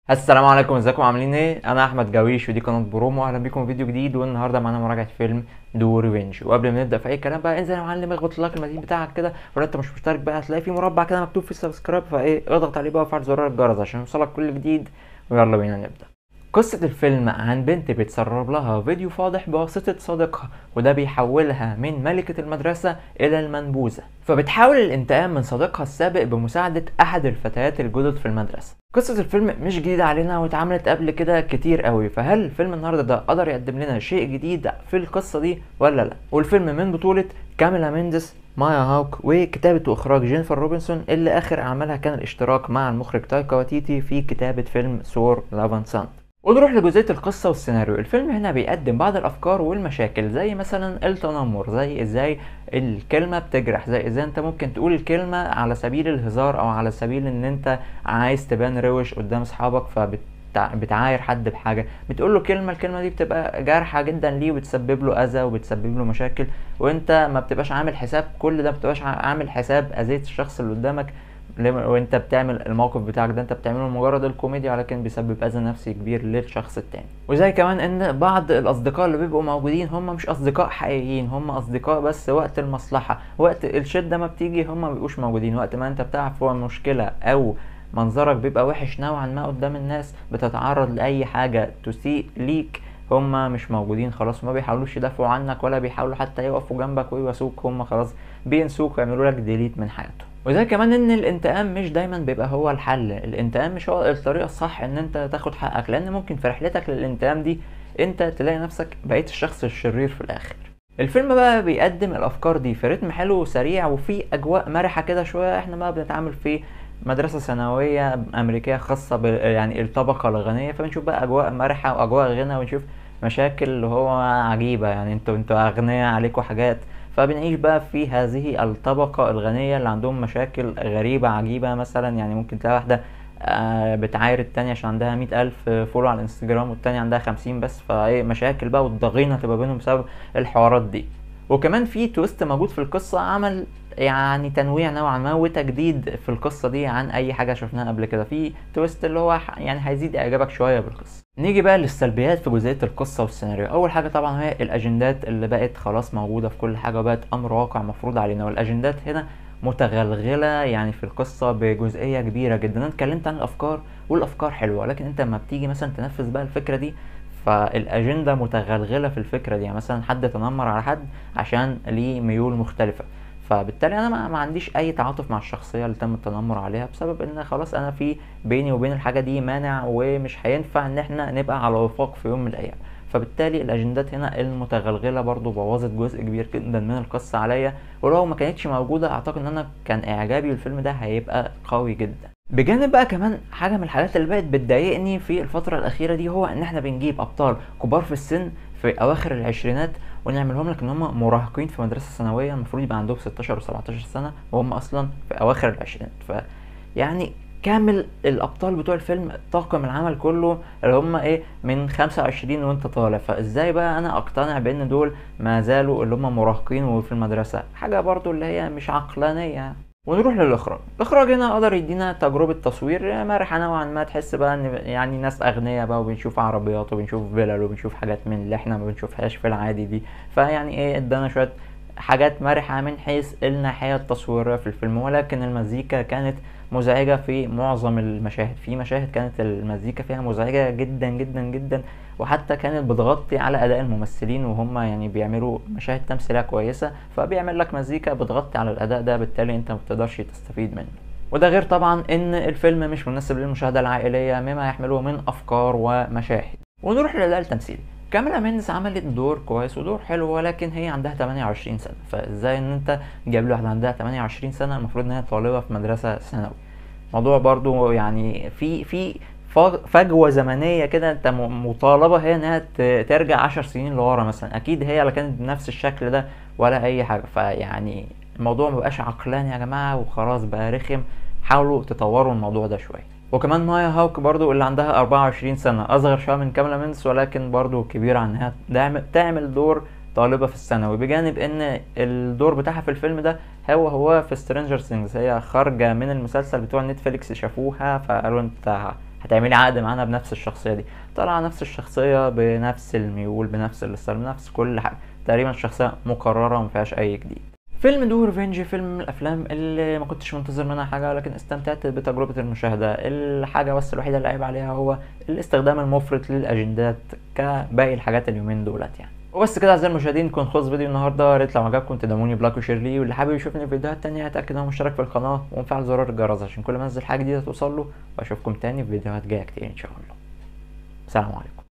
السلام عليكم، ازيكم عاملين ايه؟ انا احمد جويش ودي قناه برومو. اهلا بيكم في فيديو جديد، والنهارده معانا مراجعه فيلم دو ريفينج. وقبل ما نبدا في اي كلام بقى، انزل يا معلم اخبط اللايك المتين بتاعك كده، ولو انت مش مشترك بقى هتلاقي في مربع كده مكتوب فيه سبسكرايب، فايه اضغط عليه بقى وفعل زرار الجرس عشان يوصلك كل جديد. ويلا بينا نبدا. قصة الفيلم عن بنت بيتسرب لها فيديو فاضح بواسطة صديقها، وده بيحولها من ملكة المدرسة إلى المنبوذة، فبتحاول الانتقام من صديقها السابق بمساعدة أحد الفتيات الجدد في المدرسة. قصة الفيلم مش جديدة علينا واتعملت قبل كده كتير قوي، فهل فيلم النهاردة ده قدر يقدم لنا شيء جديد في القصة دي ولا لا؟ والفيلم من بطولة كاميلا مينديز، مايا هاوك، وكتابة وإخراج جينيفر روبنسون، اللي آخر أعمالها كان الاشتراك مع المخرج تايكا واتيتي في كتابة فيلم ثور لاف اند ساند. ونروح لجزئية القصة والسيناريو. الفيلم هنا بيقدم بعض الأفكار والمشاكل، زي مثلا التنمر، زي ازاي الكلمة بتجرح، زي ازاي انت ممكن تقول الكلمة على سبيل الهزار او على سبيل ان انت عايز تبان روش قدام اصحابك، بتعاير حد بحاجة، بتقول له كلمة، الكلمة دي بتبقى جارحة جدا ليه وبتسبب له أذى وبتسبب له مشاكل، وانت ما بتبقاش عامل حساب كل ده، ما بتبقاش عامل حساب أذية الشخص اللي قدامك. وانت بتعمل الموقف بتاعك ده انت بتعمله مجرد الكوميديا، ولكن بيسبب اذى نفسي كبير للشخص التاني. وزي كمان ان بعض الاصدقاء اللي بيبقوا موجودين هم مش اصدقاء حقيقيين، هم اصدقاء بس وقت المصلحة، وقت الشدة ما بتيجي هم ما بيبقوش موجودين. وقت ما انت بتعرف هو مشكلة او منظرك بيبقى وحش نوعا ما قدام الناس، بتتعرض لاي حاجة تسيء ليك، هما مش موجودين خلاص، وما بيحاولوش يدافعوا عنك ولا بيحاولوا حتى يقفوا جنبك ويواسوك، هما خلاص بينسوك ويعملوا لك ديليت من حياتهم. وده كمان ان الانتقام مش دايما بيبقى هو الحل، الانتقام مش هو الطريقة الصح ان انت تاخد حقك، لان ممكن في رحلتك للانتقام دي انت تلاقي نفسك بقيت الشخص الشرير في الاخر. الفيلم بقى بيقدم الافكار دي في رتم حلو وسريع، وفي اجواء مرحة كده شوية. احنا بقى بنتعامل في مدرسة ثانوية أمريكية خاصة يعني الطبقة الغنية، فبنشوف بقى أجواء مرحة وأجواء غنى، ونشوف مشاكل اللي هو عجيبة، يعني انتوا أغنياء عليكوا حاجات، فبنعيش بقى في هذه الطبقة الغنية اللي عندهم مشاكل غريبة عجيبة. مثلا يعني ممكن تلاقي واحدة بتعاير التانية عشان عندها 100,000 فولو على الانستجرام، والتانية عندها 50 بس، فايه مشاكل بقى والضغينة تبقى بينهم بسبب الحوارات دي. وكمان في تويست موجود في القصة عمل يعني تنويع نوعا ما وتجديد في القصة دي عن أي حاجة شفناها قبل كده، في تويست اللي هو يعني هيزيد إعجابك شوية بالقصة. نيجي بقى للسلبيات في جزئية القصة والسيناريو. أول حاجة طبعا هي الأجندات اللي بقت خلاص موجودة في كل حاجة، وبقت أمر واقع مفروض علينا، والأجندات هنا متغلغلة يعني في القصة بجزئية كبيرة جدا. أنا اتكلمت عن الأفكار والأفكار حلوة، لكن أنت لما بتيجي مثلا تنفذ بقى الفكرة دي، فالأجندة متغلغلة في الفكرة دي. يعني مثلا حد تنمر على حد عشان ليه ميول مختلفة، فبالتالي انا ما عنديش اي تعاطف مع الشخصيه اللي تم التنمر عليها، بسبب ان خلاص انا في بيني وبين الحاجه دي مانع، ومش هينفع ان احنا نبقى على وفاق في يوم من الايام. فبالتالي الاجندات هنا المتغلغله برضو بوظت جزء كبير جدا من القصه عليا، ولو ما كانتش موجوده اعتقد ان انا كان اعجابي بالفيلم ده هيبقى قوي جدا. بجانب بقى كمان حاجه من الحاجات اللي بقت بتضايقني في الفتره الاخيره دي، هو ان احنا بنجيب ابطال كبار في السن في اواخر العشرينات، ونعملهم لك ان هم مراهقين في مدرسه ثانويه المفروض يبقى عندهم 16 و17 سنه، وهم اصلا في اواخر العشرينات. يعني كامل الابطال بتوع الفيلم طاقم العمل كله اللي هم ايه من 25 وانت طالع، فازاي بقى انا اقتنع بان دول ما زالوا اللي هم مراهقين وفي المدرسه؟ حاجه برضو اللي هي مش عقلانيه. ونروح للاخراج. الاخراج هنا قدر يدينا تجربه تصوير مرحه نوعا ما، تحس بقى ان يعني ناس اغنياء بقى، وبنشوف عربيات وبنشوف فيلل وبنشوف حاجات من اللي احنا ما بنشوفهاش في العادي دي، فيعني ايه ادانا شويه حاجات مرحه من حيث الناحيه التصويريه في الفيلم. ولكن المزيكا كانت مزعجه في معظم المشاهد، في مشاهد كانت المزيكا فيها مزعجه جدا جدا جدا، وحتى كانت بتغطي على اداء الممثلين وهم يعني بيعملوا مشاهد تمثيليه كويسه، فبيعمل لك مزيكا بتغطي على الاداء ده، بالتالي انت ما بتقدرش تستفيد منه. وده غير طبعا ان الفيلم مش مناسب للمشاهده العائليه مما يحمله من افكار ومشاهد. ونروح للاداء التمثيلي. كاميلا مينز عملت دور كويس ودور حلو، ولكن هي عندها 28 سنه، فازاي ان انت جايب له واحده عندها 28 سنه المفروض ان هي طالبه في مدرسه ثانوي؟ موضوع برضو يعني في فجوة زمنية كده، انت مطالبة هي انها ترجع 10 سنين لورا مثلا، اكيد هي لا كانت بنفس الشكل ده ولا اي حاجة. فيعني الموضوع مبقاش عقلاني يا جماعة، وخلاص بقى رخم، حاولوا تطوروا الموضوع ده شوية. وكمان مايا هاوك برضو اللي عندها 24 سنة، اصغر شوية من كاميلا مينس، ولكن برضو كبيرة عن انها تعمل دور طالبة في الثانوي، بجانب ان الدور بتاعها في الفيلم ده هو في سترينجر ثينجز، هي خارجة من المسلسل بتوع نتفليكس، شافوها فقالوا انت هتعملي عقد معانا بنفس الشخصيه دي، طالعه نفس الشخصيه بنفس الميول بنفس الستايل بنفس كل حاجه، تقريبا الشخصيه مكرره ومفيهاش اي جديد. فيلم دو ريفنج فيلم من الافلام اللي ما كنتش منتظر منها حاجه، ولكن استمتعت بتجربه المشاهده. الحاجه بس الوحيده اللي عيب عليها هو الاستخدام المفرط للاجندات كباقي الحاجات اليومين دولت يعني. وبس كده اعزائي المشاهدين، نكون خلص فيديو النهارده. يا ريت لو عجبكم تدعموني بلاك وشير، واللي حابب يشوفني في فيديوهات تانية يتاكد انه مشترك في القناه ومفعل زرار الجرس عشان كل ما انزل حاجه جديده توصل له. واشوفكم تاني في فيديوهات جايه كتير ان شاء الله. سلام عليكم.